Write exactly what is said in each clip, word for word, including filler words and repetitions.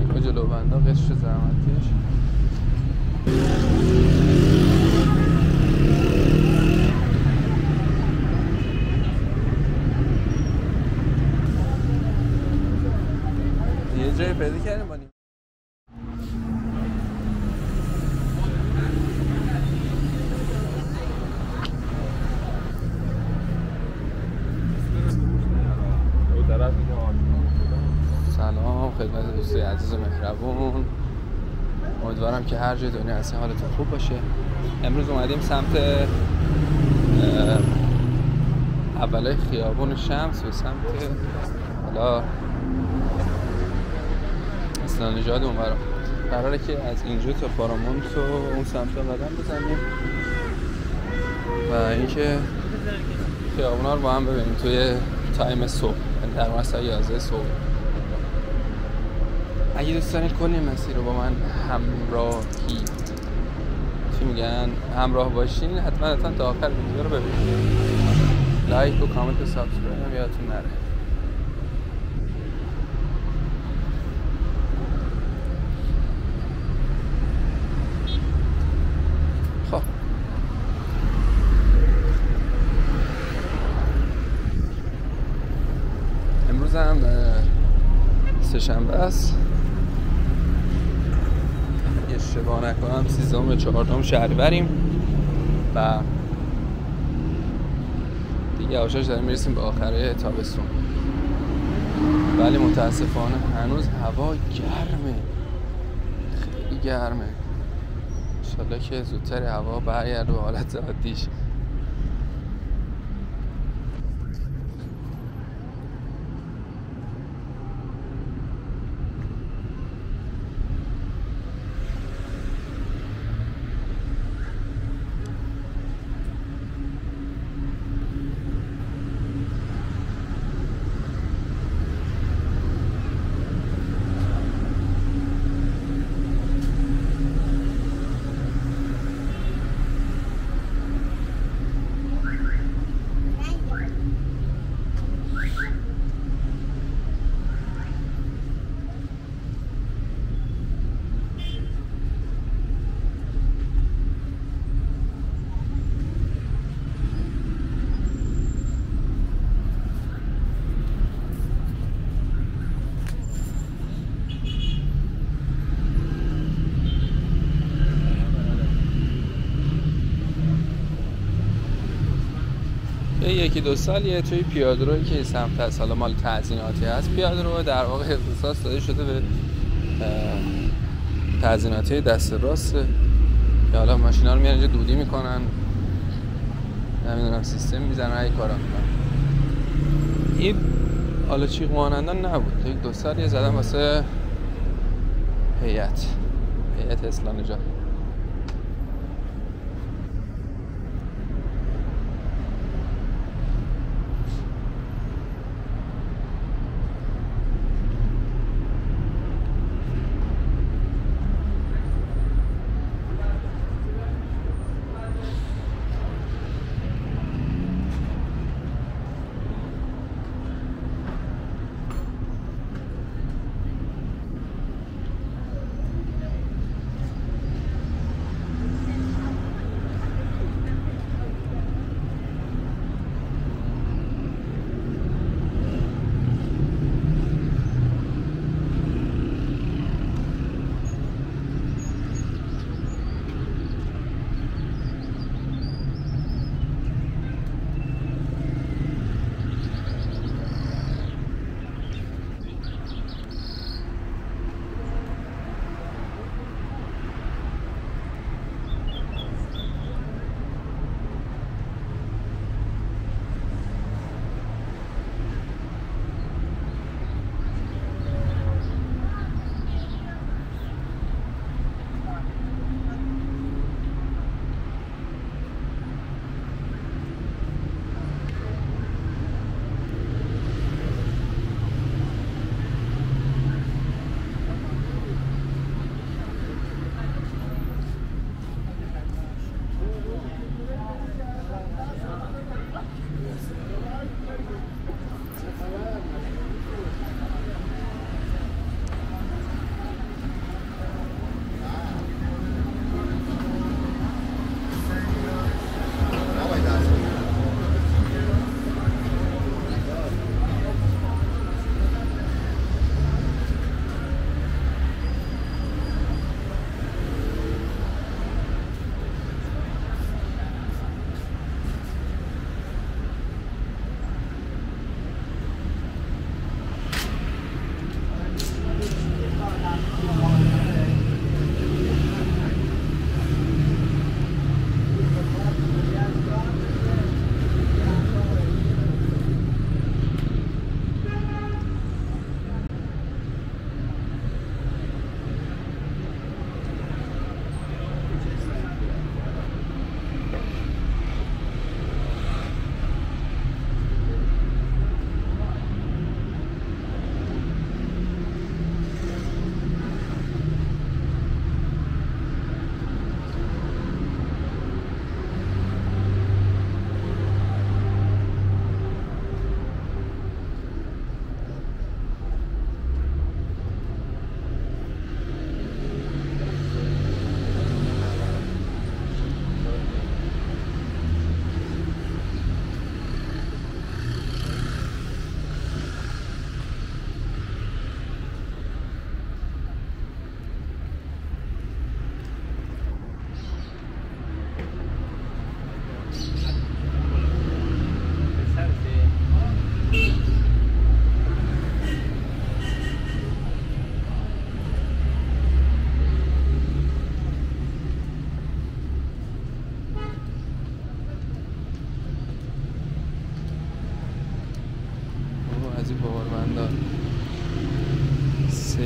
با جلو بنده قشر زحمتیش. یه جایی پیدا کردیم با نیم سلام خدمت دوستای عزیز و مهربون. امیدوارم که هر جای دنیا هستین حالتون خوب باشه. امروز اومدیم سمت اولای خیابون شمس و سمت حالا اصلا نژاد اونورا. قراره که از اینجا تا پارامونت و اون سمت قدم بزنیم و اینکه خیابونا رو با هم ببینیم توی تایم صبح، یعنی در مثلا یازده صبح. اگه دوست دارید کنیم مسیر رو با من همراهی چی میگن همراه باشین، حتما حتما تا آخر ویدیو رو ببینید. لایک و کامنت و سابسکرایب هم یادتون نره. خب امروز هم سه‌شنبه است، اشتباه نکنم سیزدهم چهاردهم شهریوریم و دیگه آشاش داریم میرسیم به آخره تابستون، ولی متاسفانه هنوز هوا گرمه، خیلی گرمه. انشالله که زودتر هوا برگرده به حالت عادیش. یکی دو سالیه توی پیاده‌رویی که سمت از حالا مال تعزیناتی هست، پیاده‌رو در واقع اختصاص داده شده به تعزیناتی دست راست که حالا ماشینا رو میان اینجا دودی میکنن، نمیدونم سیستم میزنن، ای کارا میکنن. این حالا چیق مانندان نبود، یک دو سالیه زدن واسه هیئت هیئت اصلاح نژاد.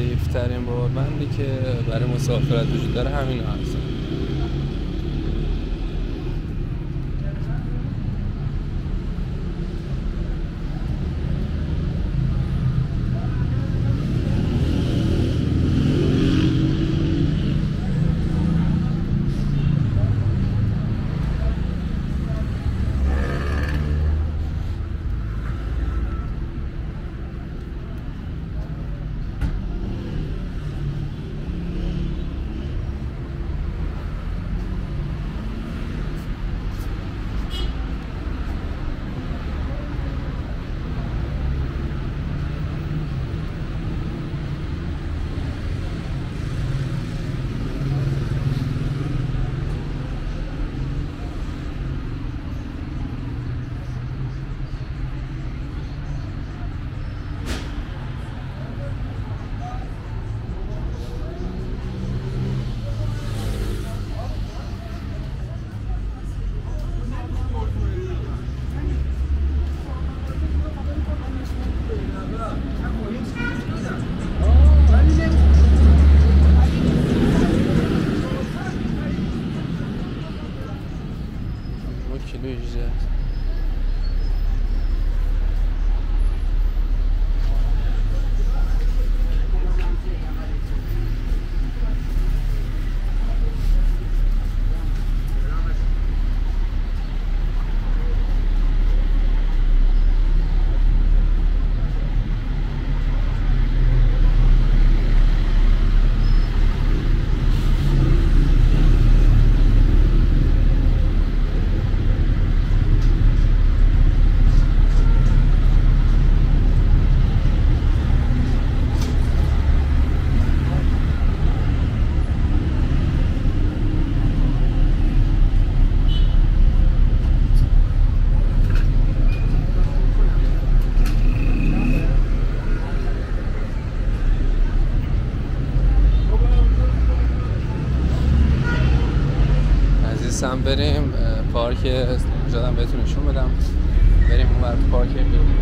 سیف ترین باربندی که برای مسافرت وجود داره همین هست. هم بریم پارک جادم بهتون نشون بدم. بریم اون ور پارک بریم.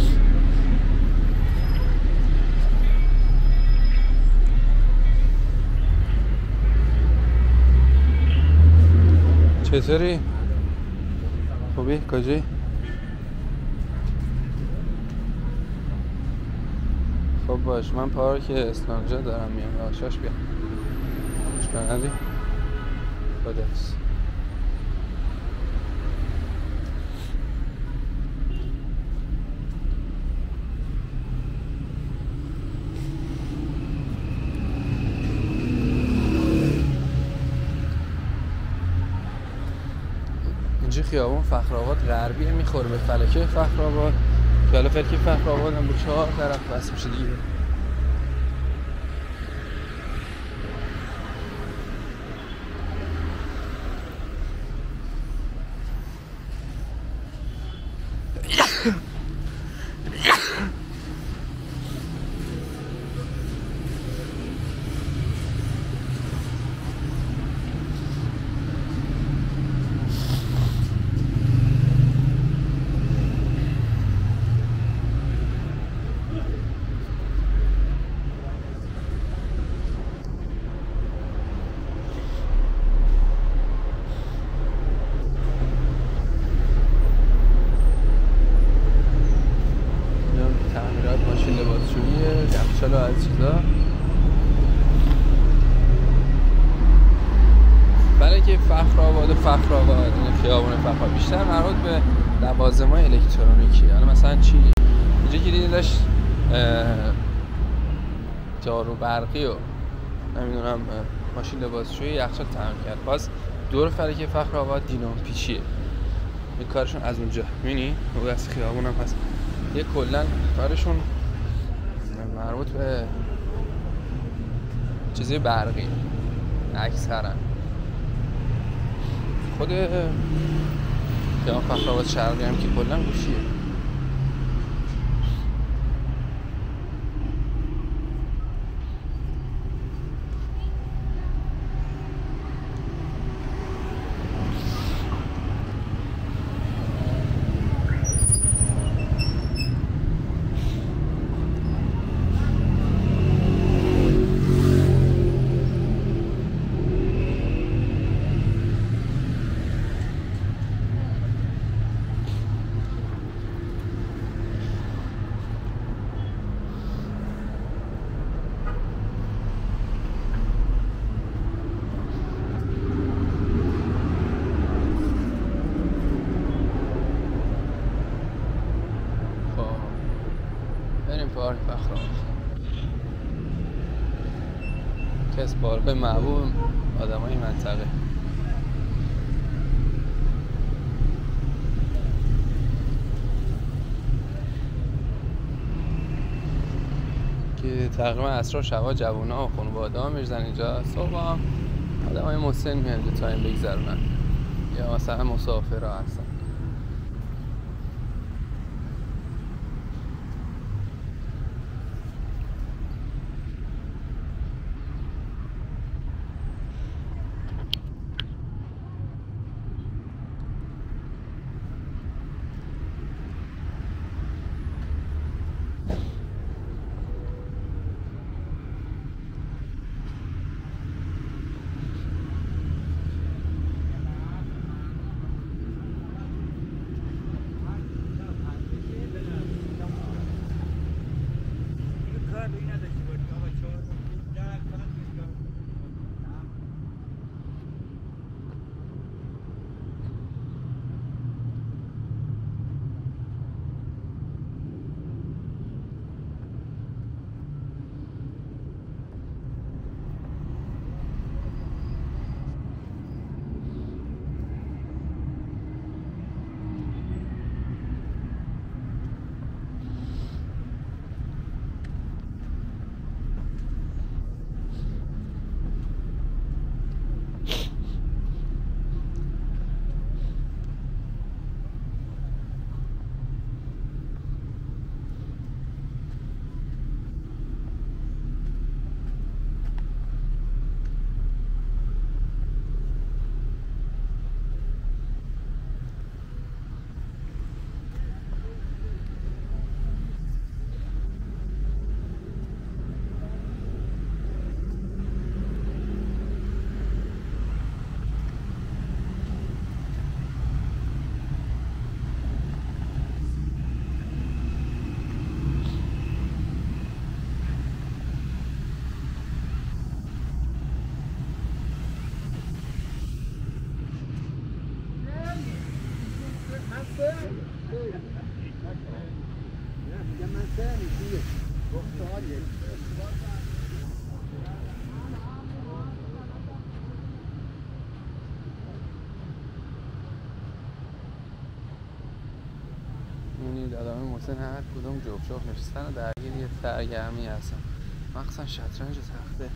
چطوری؟ خوبی؟ کجایی؟ خب باش، من پارک اسلامجا دارم میام. آشاش بیا. اشکال نداری؟ خداحافظ. اینجا خیابون فخرآباد غربیه، میخوره به فلکه فخرآباد که حالا فلکه فخرآباد هم به چهار طرف بس میشه دیگه. چلو از چیزا برای که فخرآباد فخرآباد این خیابون فخرآباد بیشتر مربوط به لوازم‌های الکترونیکی. حالا مثلا چی اینجا که دیدی داشت جارو برقی و نمیدونم ماشین لباسشویی یخچال تعمیر کرد. باز دور فلکه فخرآباد دینام پیچیه، این کارشون از اونجا می‌بینی اون از خیابون هم هست. یه کلا کارشون مربوط به چیزی برقی اکثرا. خود خیابون فخرآباد شرقی هم که کلا گوشیه. یکی از پارک‌های محبوب آدمای این منطقه. که تقریبا عصرها شبا جوونا و خانواده ها میرزن اینجا، صبح هم آدمای مسن میان اینجا تایم بگذرونن یا مثلا مسافرها هستن. می‌بینید آدمای مسن هر کدوم جفت جفت نشستن و درگیر یه سرگرمی هستن، مخصوصا شطرنج و تخته.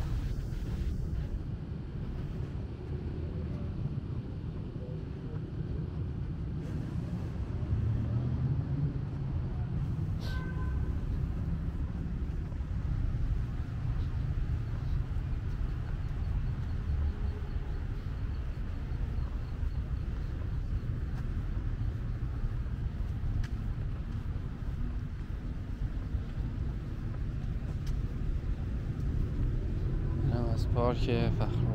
از پارک فخرآباد.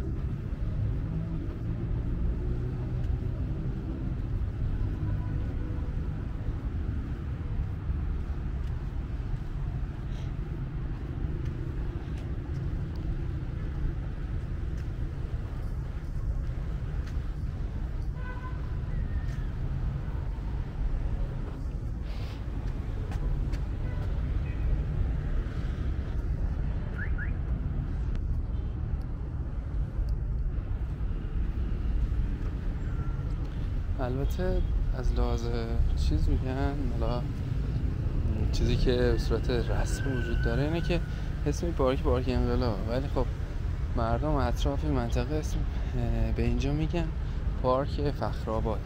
البته از لحاظ چیز میگن، حالا چیزی که به صورت رسمی وجود داره اینه که اسم پارک پارک انقلاب، ولی خب مردم اطراف این منطقه اسم به اینجا میگن پارک فخرآباد.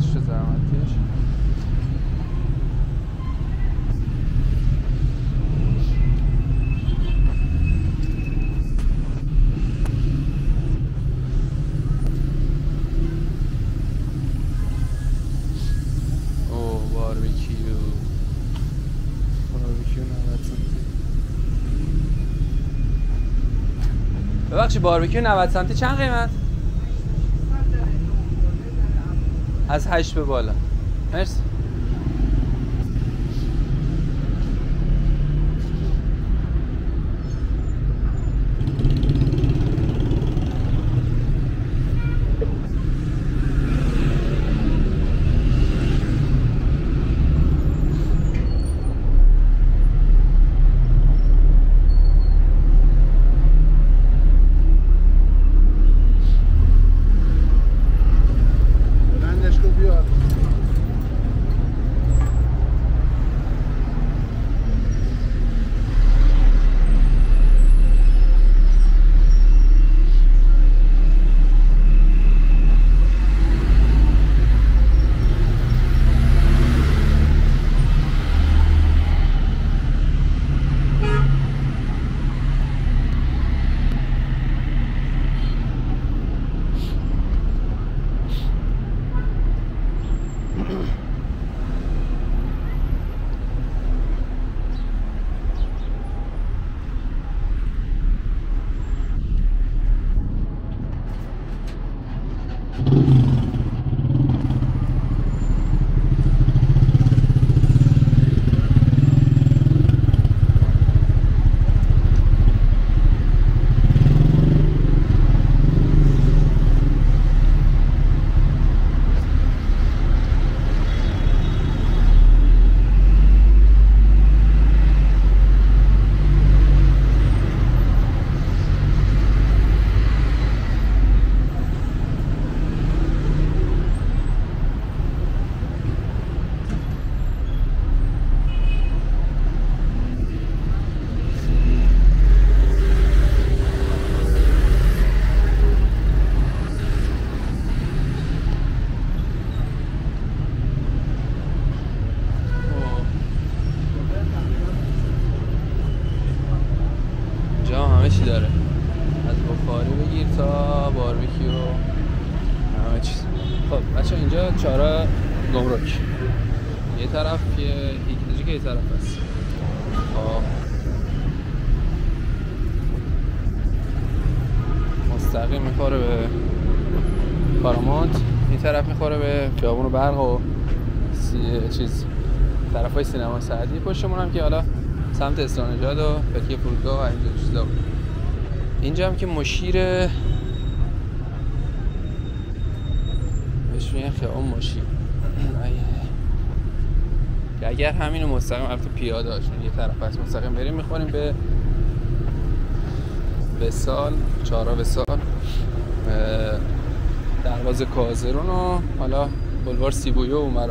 چه زحمتیش. اوه باربیکیو باربیکیو نود سانتی. ببخشید باربیکیو نود سانتی چند قیمت؟ از هشت به بالا. مرسی. چی داره از بخاری بگیر تا باربیکیو همه چیز. خب بچه اینجا چهارراه گمرک یه طرف یه یکی که یه طرف هست. خب مستقیم میخوره به پارامونت، این طرف میخوره به خیابون برق و سی... چیز طرف های سینما سعدی. پشتمون هم که حالا سمت استانجاد و فتحی فرودگاه و اینجا چیزا بود. اینجا هم که مشیر بهش میگن خیابون مشیر. که اگر همینو مستقیم البته پیاده هاشون یه طرف هست مستقیم بریم میخوریم به وصال، چهارراه وصال، دروازه کازرون و حالا بلوار سیبویو و اونورا.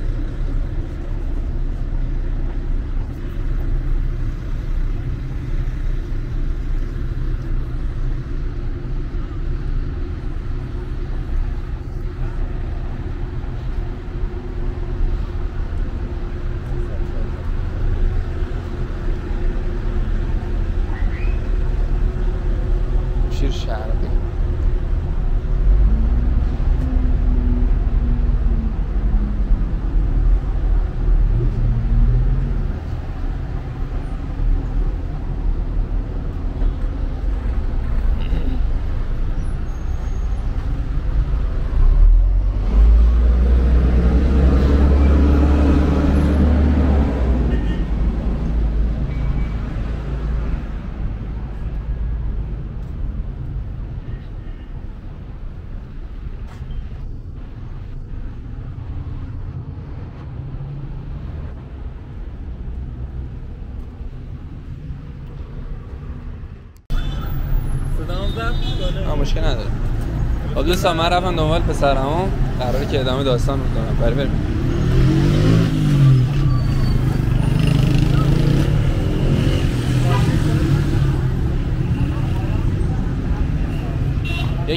مشکل نداره. خب دوستان من رفتم دنبال پسرمو، قراره که ادامه داستان بکنم. بریم بریم.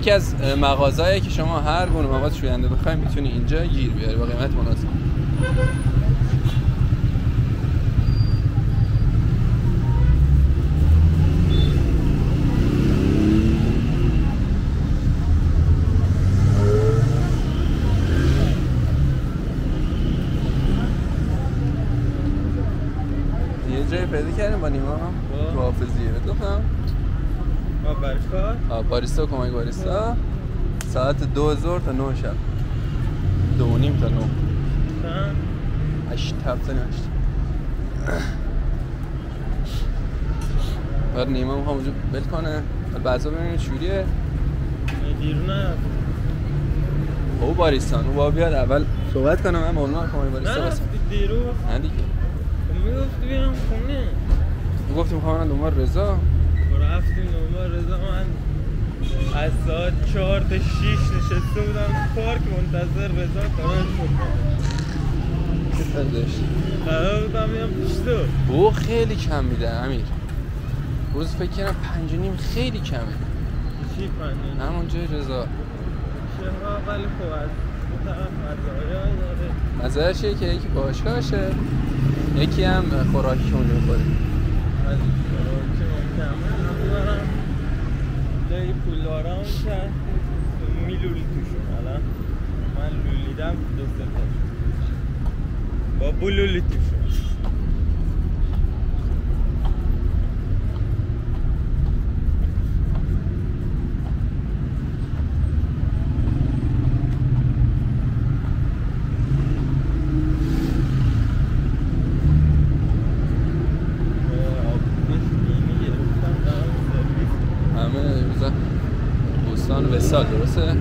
یکی از مغازه‌ای که شما هر گونه مواد شوینده بخواید میتونی اینجا گیر بیاری با قیمت مناسب. یه جایی پیدا کردیم با نیما تو حافظیه بگفتم آه برای کار؟ آه باریستا کمک باریستا ساعت دو ظهر تا نه شب دو و نیم تا نه چند؟ هشت هفته هشت بعد نیما میخوام اونجا بل کنه بعضا ببینید چوریه دیرو نه او باریستان او با بیاد اول صحبت کنم من معلومه کمک باریستا نه بسم دیرو نه دیگه میگفتی بیام خونه میگفتیم میخوام من دنبال رضا رفتیم دنبال رضا من از ساعت چهار تا شیش نشسته بودم تو پارک منتظر رضا قرار شد چه داشت قرار بودم میام پیش تو او خیلی کم میده امیر روز فکر کردم پنج و نیم خیلی کمه چی پنجه؟ همون جای رضا شهرها ولی خوب از اون طرف مزایای داره مزایای چیه که یکی باشگاهشه یکی هم خوراکی که اونجا میخوریم از خوراکی ممکنه هم دارم جایی پول دارم که میلولی توشون الان من لولیدم دو سه تاشون با بلولی توشون وسال درسته؟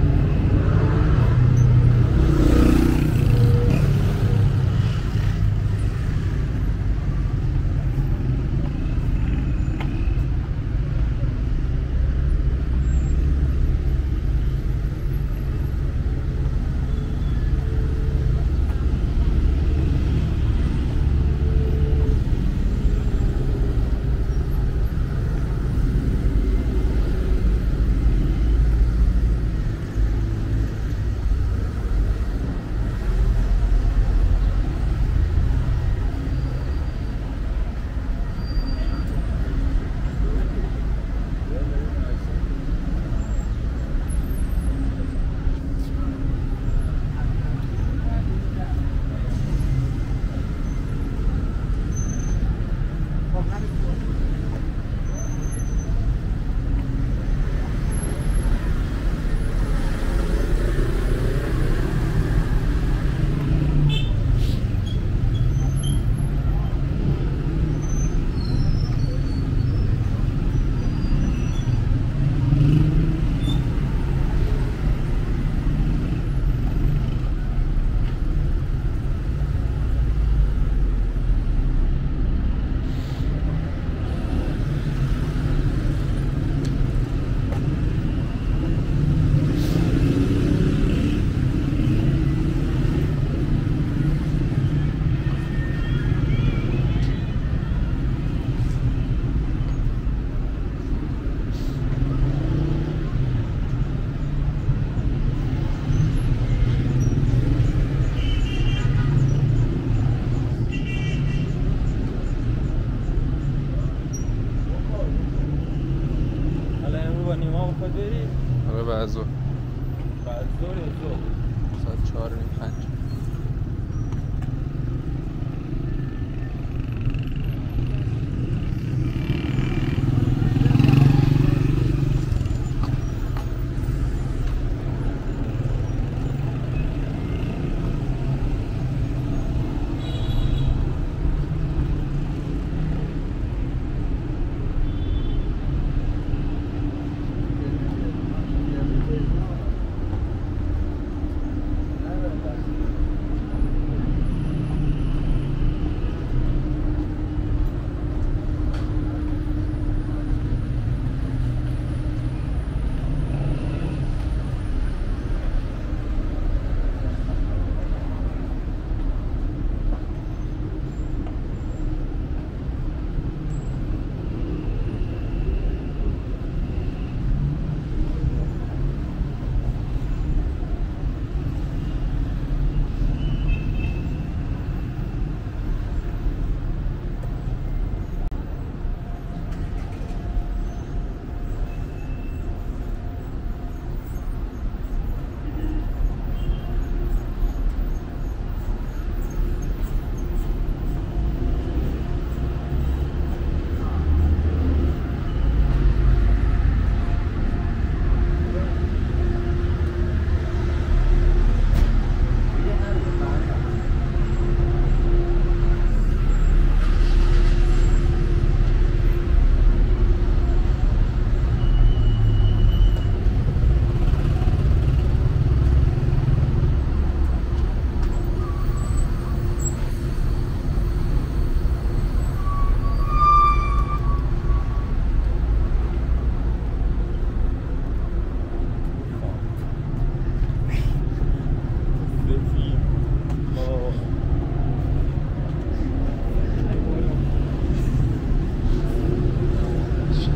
آره بعد ظهر بعد ظهر یا ظهر ساعت چهار و نیم پنج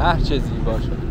هر چه زیبا شد.